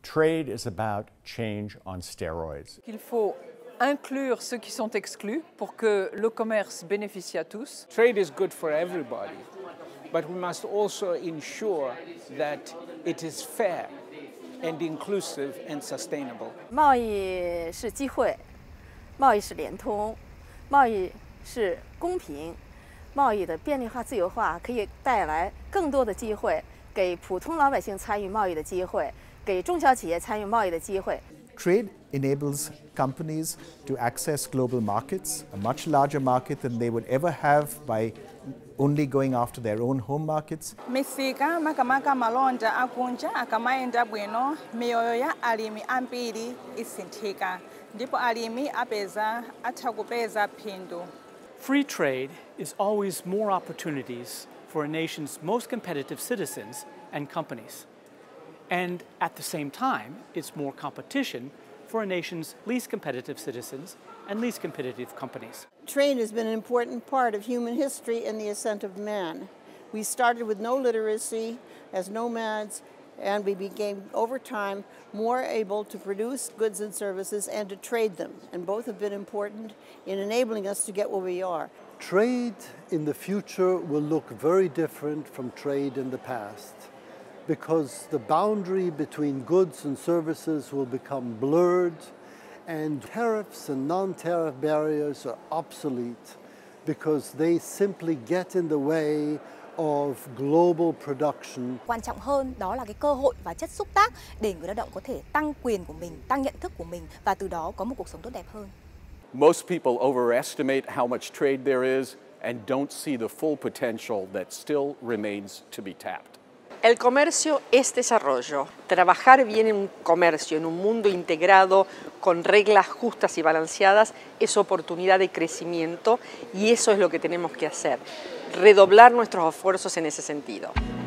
Trade is about change on steroids. Il faut inclure ceux qui sont exclus pour que le commerce bénéficie à tous. Trade is good for everybody, but we must also ensure that it is fair and inclusive and sustainable. 贸易是机会，贸易是联通，贸易是公平，贸易的便利化、自由化可以带来更多的机会，给普通老百姓参与贸易的机会，给中小企业参与贸易的机会。 Trade enables companies to access global markets, a much larger market than they would ever have by only going after their own home markets. Misika makamaka malonda akunja akamaenda bwino miyoyo ya alimi ambiri isinthika ndipo alimi atha kupeza phindu. Free trade is always more opportunities for a nation's most competitive citizens and companies. And at the same time, it's more competition for a nation's least competitive citizens and least competitive companies. Trade has been an important part of human history and the ascent of man. We started with no literacy as nomads, and we became, over time, more able to produce goods and services and to trade them. And both have been important in enabling us to get where we are. Trade in the future will look very different from trade in the past, because the boundary between goods and services will become blurred, and tariffs and non-tariff barriers are obsolete because they simply get in the way of global production. Quan trọng hơn đó là cái cơ hội và chất xúc tác để người lao động có thể tăng quyền của mình, tăng nhận thức của mình và từ đó có một cuộc sống tốt đẹp hơn. Most people overestimate how much trade there is and don't see the full potential that still remains to be tapped. El comercio es desarrollo. Trabajar bien en un comercio, en un mundo integrado con reglas justas y balanceadas, es oportunidad de crecimiento y eso es lo que tenemos que hacer, redoblar nuestros esfuerzos en ese sentido.